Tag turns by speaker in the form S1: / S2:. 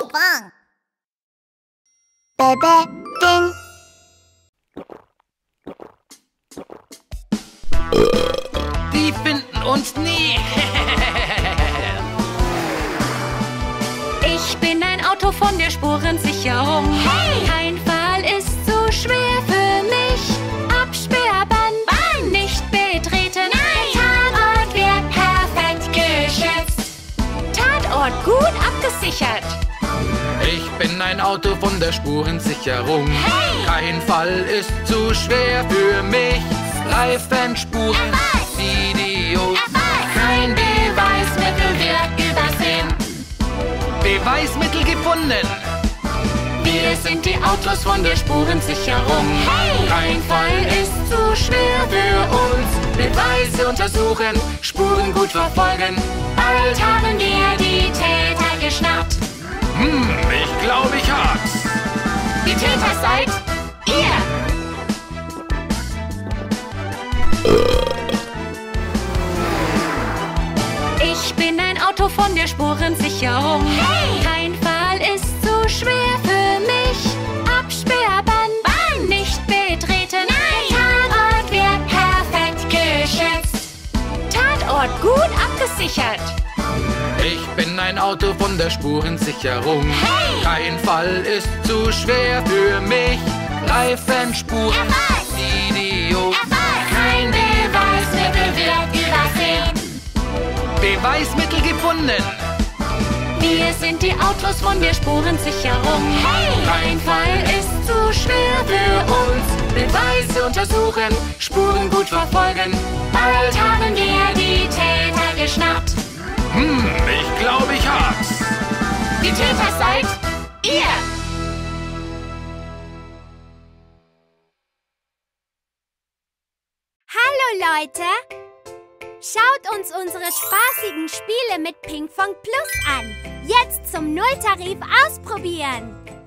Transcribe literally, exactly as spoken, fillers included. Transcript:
S1: Bang.
S2: Bebe, ding.
S3: Die finden uns nie.
S4: Ich bin ein Auto von der Spurensicherung.
S1: Hey!
S4: Kein Fall ist zu schwer für mich. Absperrband,
S1: Band!
S4: nicht betreten.
S1: Nein!
S4: Tatort wird perfekt geschützt. Tatort gut abgesichert.
S3: Ich bin ein Auto von der Spurensicherung.
S1: Hey!
S3: Kein Fall ist zu schwer für mich. Reifen, Spuren,
S1: Erfasst!
S3: Videos.
S1: Erfasst!
S3: Kein Beweismittel wird übersehen. Beweismittel gefunden. Wir sind die Autos von der Spurensicherung.
S1: Hey!
S3: Kein Fall ist zu schwer für uns. Beweise untersuchen, Spuren gut verfolgen.
S4: Bald haben wir die Täter geschnappt.
S3: Hm, ich glaube, ich hab's.
S4: Die Täter seid ihr. Ich bin ein Auto von der Spurensicherung.
S1: Hey!
S4: Kein Fall ist zu schwer für mich. Absperrband,
S1: Band!
S4: nicht betreten.
S1: Nein!
S4: Tatort wird perfekt geschützt. Tatort gut abgesichert.
S3: Ich bin ein Auto von der Spurensicherung.
S1: Hey!
S3: Kein Fall ist zu schwer für mich. Reifen, Spuren,
S1: Erfasst!
S3: Videos.
S1: Erfasst!
S3: Kein Beweismittel wird
S1: übersehen.
S3: Beweismittel gefunden.
S4: Wir sind die Autos von der Spurensicherung.
S1: Hey!
S3: Kein Fall ist zu schwer für uns. Beweise untersuchen, Spuren gut verfolgen.
S4: Bald haben wir die Täter geschnappt.
S3: Hm, ich glaube, ich hab's.
S4: Die Täter seid ihr.
S2: Hallo Leute! Schaut uns unsere spaßigen Spiele mit Pinkfong Plus an. Jetzt zum Nulltarif ausprobieren.